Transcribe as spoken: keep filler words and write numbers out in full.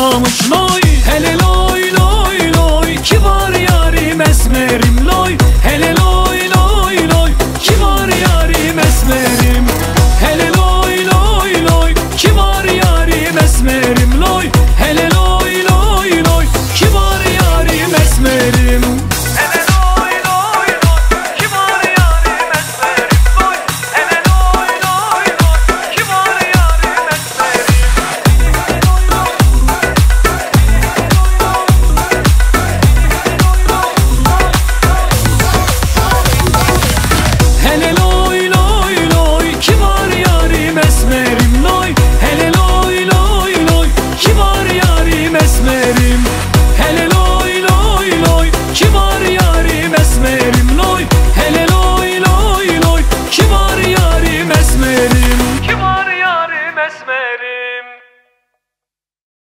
başlamış loy. Hele loy loy loy, kibar yarim esmerim loy. Hele loy loy loy, kibar yarim esmerim. Hele loy loy loy, kibar yarim esmerim loy. Hele loy loy loy, kibar yarim esmerim. Kibar yarim esmerim.